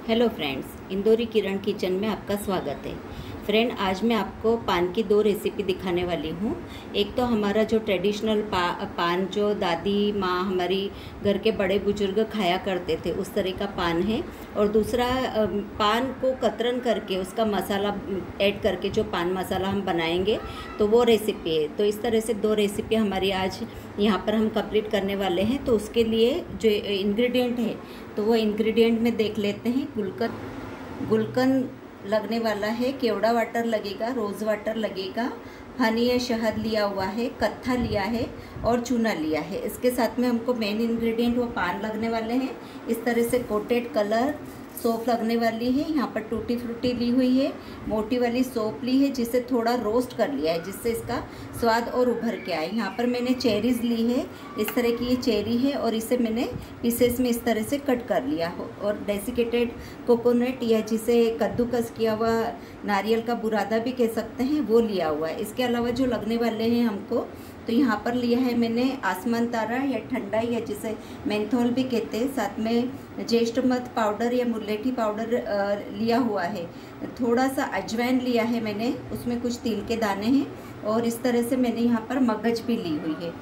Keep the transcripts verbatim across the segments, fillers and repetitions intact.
Hello friends, Indori Kiran kitchen में आपका स्वागत है। फ्रेंड, आज मैं आपको पान की दो रेसिपी दिखाने वाली हूँ। एक तो हमारा जो ट्रेडिशनल पा, पान जो दादी माँ हमारी घर के बड़े बुजुर्ग खाया करते थे उस तरह का पान है, और दूसरा पान को कतरन करके उसका मसाला ऐड करके जो पान मसाला हम बनाएंगे तो वो रेसिपी है। तो इस तरह से दो रेसिपी हमारी आज यहाँ पर हम कंप्लीट करने वाले हैं। तो उसके लिए जो इंग्रेडिएंट है तो वो इंग्रेडिएंट में देख लेते हैं। गुलकंद गुलकंद लगने वाला है, केवड़ा वाटर लगेगा, रोज़ वाटर लगेगा, हनी या शहद लिया हुआ है, कत्था लिया है और चूना लिया है। इसके साथ में हमको मेन इंग्रेडिएंट वो पान लगने वाले हैं। इस तरह से कोटेड कलर सौंफ लगने वाली है। यहाँ पर टूटी फ्रूटी ली हुई है, मोटी वाली सौंफ ली है जिसे थोड़ा रोस्ट कर लिया है जिससे इसका स्वाद और उभर के आए। यहाँ पर मैंने चेरीज़ ली है, इस तरह की ये चेरी है और इसे मैंने पीसेस में इस तरह से कट कर लिया हो। और डेसिकेटेड कोकोनट या जिसे कद्दूकस किया हुआ नारियल का बुरादा भी कह सकते हैं वो लिया हुआ है। इसके अलावा जो लगने वाले हैं हमको, तो यहाँ पर लिया है मैंने आसमान तारा या ठंडा या जिसे मेंथोल भी कहते हैं, साथ में ज्येष्ठमध पाउडर या मुलेठी पाउडर लिया हुआ है। थोड़ा सा अजवाइन लिया है मैंने, उसमें कुछ तिल के दाने हैं, और इस तरह से मैंने यहाँ पर मगज भी ली हुई है।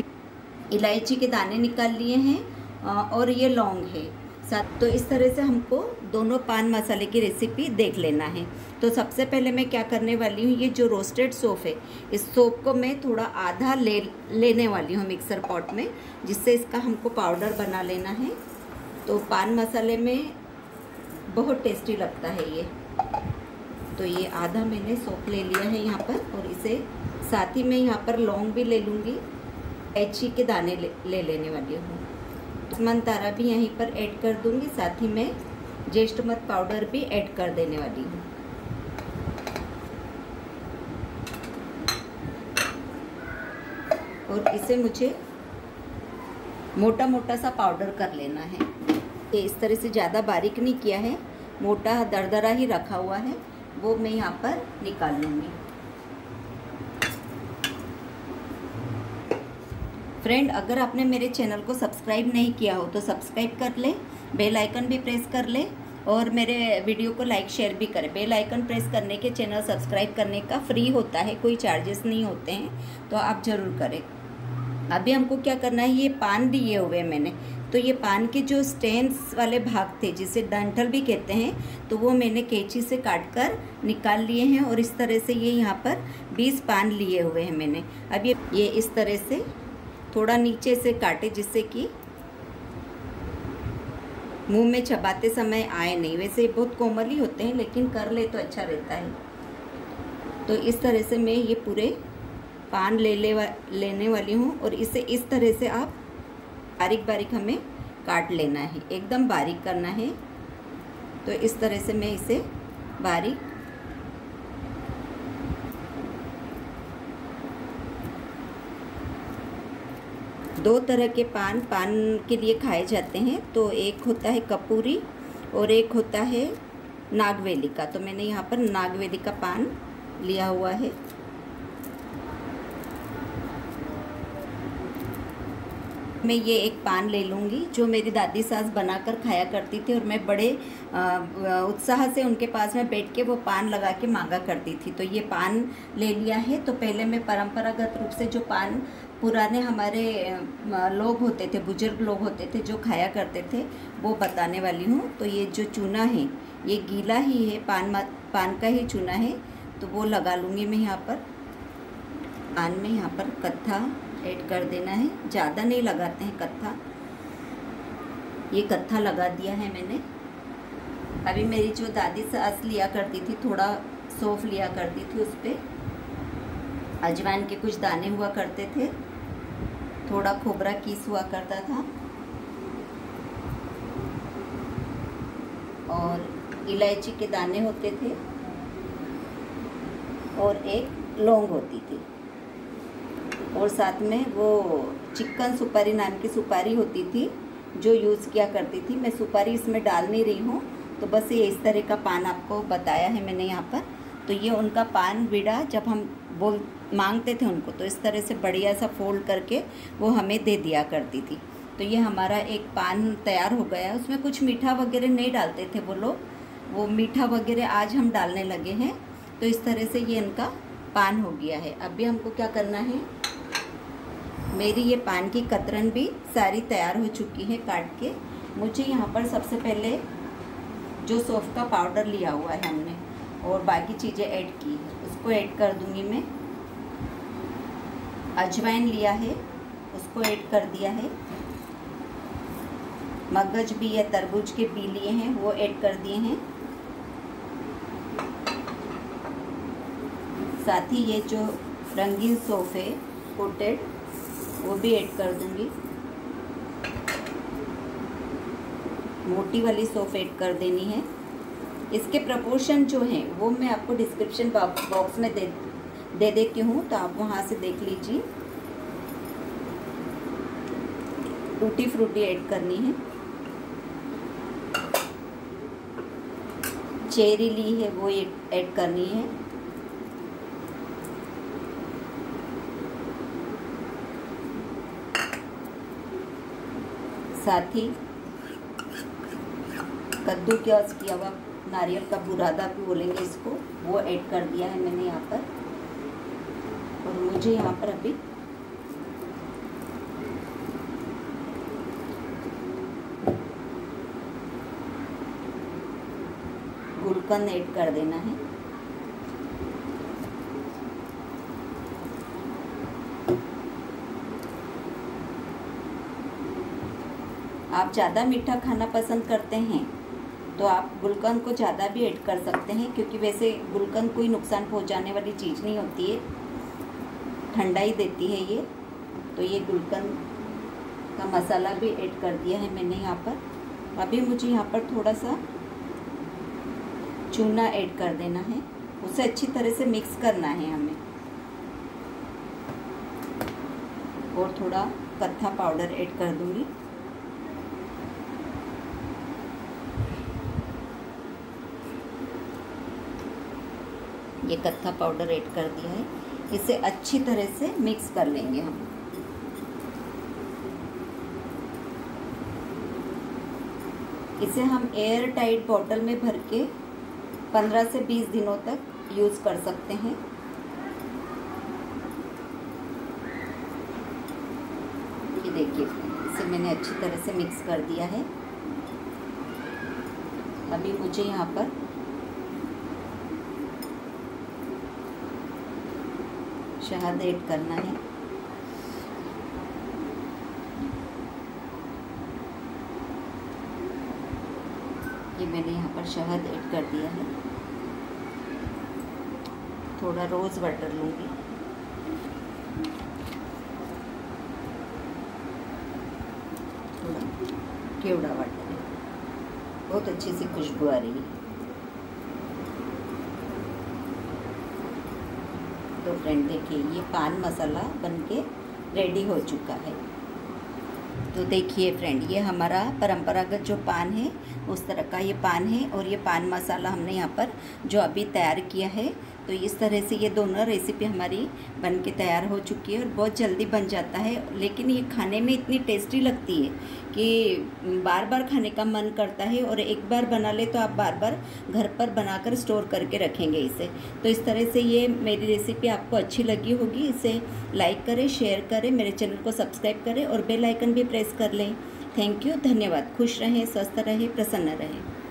इलायची के दाने निकाल लिए हैं और ये लौंग है साथ। तो इस तरह से हमको दोनों पान मसाले की रेसिपी देख लेना है। तो सबसे पहले मैं क्या करने वाली हूँ, ये जो रोस्टेड सौंफ है इस सौंफ को मैं थोड़ा आधा ले लेने वाली हूँ मिक्सर पॉट में, जिससे इसका हमको पाउडर बना लेना है। तो पान मसाले में बहुत टेस्टी लगता है ये। तो ये आधा मैंने सौंफ ले लिया है यहाँ पर, और इसे साथ ही मैं यहाँ पर लौंग भी ले लूँगी, इलायची के दाने ले, ले लेने वाली हूँ। आसमान तारा भी यहीं पर ऐड कर दूँगी, साथ ही मैं ज्येष्ठमध पाउडर भी ऐड कर देने वाली हूँ। और इसे मुझे मोटा मोटा सा पाउडर कर लेना है। ये इस तरह से ज़्यादा बारीक नहीं किया है, मोटा दरदरा ही रखा हुआ है, वो मैं यहाँ पर निकाल लूँगी। फ्रेंड, अगर आपने मेरे चैनल को सब्सक्राइब नहीं किया हो तो सब्सक्राइब कर ले, बेल आइकन भी प्रेस कर ले, और मेरे वीडियो को लाइक शेयर भी करें। बेल आइकन प्रेस करने के चैनल सब्सक्राइब करने का फ्री होता है, कोई चार्जेस नहीं होते हैं, तो आप ज़रूर करें। अभी हमको क्या करना है, ये पान दिए हुए मैंने, तो ये पान के जो स्टेम्स वाले भाग थे जिसे डंठल भी कहते हैं, तो वो मैंने कैंची से काट कर निकाल लिए हैं। और इस तरह से ये यहाँ पर बीस पान लिए हुए हैं मैंने। अब ये ये इस तरह से थोड़ा नीचे से काटे जिससे कि मुंह में चबाते समय आए नहीं। वैसे बहुत कोमल ही होते हैं, लेकिन कर ले तो अच्छा रहता है। तो इस तरह से मैं ये पूरे पान ले ले वा, लेने वाली हूँ, और इसे इस तरह से आप बारीक बारीक हमें काट लेना है, एकदम बारीक करना है। तो इस तरह से मैं इसे बारीक दो तरह के पान पान के लिए खाए जाते हैं। तो एक होता है कपूरी और एक होता है नागवेली का। तो मैंने यहाँ पर नागवेली का पान लिया हुआ है। मैं ये एक पान ले लूँगी जो मेरी दादी सास बनाकर खाया करती थी, और मैं बड़े उत्साह से उनके पास में बैठ के वो पान लगा के मांगा करती थी। तो ये पान ले लिया है। तो पहले मैं परंपरागत रूप से जो पान पुराने हमारे लोग होते थे, बुजुर्ग लोग होते थे जो खाया करते थे, वो बताने वाली हूँ। तो ये जो चूना है ये गीला ही है, पान पान का ही चूना है, तो वो लगा लूँगी मैं यहाँ पर। पान में यहाँ पर कत्था ऐड कर देना है, ज़्यादा नहीं लगाते हैं कत्था। ये कत्था लगा दिया है मैंने। अभी मेरी जो दादी सास लिया करती थी, थोड़ा सौंफ लिया करती थी, उस पर अजवाइन के कुछ दाने हुआ करते थे, थोड़ा खोबरा कीस हुआ करता था, और इलायची के दाने होते थे, और एक लौंग होती थी, और साथ में वो चिकन सुपारी नाम की सुपारी होती थी जो यूज़ किया करती थी। मैं सुपारी इसमें डाल नहीं रही हूँ, तो बस ये इस तरह का पान आपको बताया है मैंने यहाँ पर। तो ये उनका पान बीड़ा जब हम बोल मांगते थे उनको, तो इस तरह से बढ़िया सा फोल्ड करके वो हमें दे दिया करती थी। तो ये हमारा एक पान तैयार हो गया है। उसमें कुछ मीठा वगैरह नहीं डालते थे वो लोग, वो मीठा वगैरह आज हम डालने लगे हैं। तो इस तरह से ये इनका पान हो गया है। अभी हमको क्या करना है, मेरी ये पान की कतरन भी सारी तैयार हो चुकी है काट के। मुझे यहाँ पर सबसे पहले जो सौंफ का पाउडर लिया हुआ है हमने और बाकी चीज़ें ऐड की, उसको ऐड कर दूँगी मैं। अजवाइन लिया है, उसको ऐड कर दिया है। मगज भी या तरबूज के बी लिए हैं, वो ऐड कर दिए हैं। साथ ही ये जो रंगीन सौंफ है कोटेड, वो भी ऐड कर दूंगी। मोटी वाली सौंफ ऐड कर देनी है। इसके प्रपोर्शन जो हैं वो मैं आपको डिस्क्रिप्शन बॉक्स में दे दे देती हूँ, तो आप वहाँ से देख लीजिए। टूटी फ्रूटी ऐड करनी है। चेरी ली है, वो ऐड करनी है। साथ ही कद्दू प्याज किया हुआ नारियल का बुरादा भी बोलेंगे इसको, वो ऐड कर दिया है मैंने यहाँ पर। और मुझे यहाँ पर अभी गुलकंद ऐड कर देना है। आप ज़्यादा मीठा खाना पसंद करते हैं तो आप गुलकंद को ज़्यादा भी ऐड कर सकते हैं, क्योंकि वैसे गुलकंद कोई नुकसान पहुंचाने वाली चीज़ नहीं होती है, ठंडा ही देती है ये। तो ये गुलकंद का मसाला भी ऐड कर दिया है मैंने यहाँ पर। अभी मुझे यहाँ पर थोड़ा सा चूना ऐड कर देना है, उसे अच्छी तरह से मिक्स करना है हमें। और थोड़ा कत्था पाउडर ऐड कर दूँगी। ये कत्था पाउडर ऐड कर दिया है। इसे अच्छी तरह से मिक्स कर लेंगे हम। इसे हम एयर टाइट बॉटल में भर के पंद्रह से बीस दिनों तक यूज़ कर सकते हैं। ये देखिए, इसे मैंने अच्छी तरह से मिक्स कर दिया है। अभी मुझे यहाँ पर शहद ऐड करना है। ये मैंने यहाँ पर शहद ऐड कर दिया है। थोड़ा रोज़ वाटर लूँगी। थोड़ा केवड़ा वाटर है, बहुत अच्छी सी खुशबू आ रही है। तो फ्रेंड देखिए, ये पान मसाला बनके रेडी हो चुका है। तो देखिए फ्रेंड, ये हमारा परंपरागत जो पान है उस तरह का ये पान है। और ये पान मसाला हमने यहाँ पर जो अभी तैयार किया है, तो इस तरह से ये दोनों रेसिपी हमारी बन के तैयार हो चुकी है। और बहुत जल्दी बन जाता है, लेकिन ये खाने में इतनी टेस्टी लगती है कि बार बार खाने का मन करता है। और एक बार बना ले तो आप बार बार घर पर बनाकर स्टोर करके रखेंगे इसे। तो इस तरह से ये मेरी रेसिपी आपको अच्छी लगी होगी। इसे लाइक करें, शेयर करें, मेरे चैनल को सब्सक्राइब करें और बेल आइकन भी प्रेस कर लें। थैंक यू, धन्यवाद। खुश रहें, स्वस्थ रहें, प्रसन्न रहें।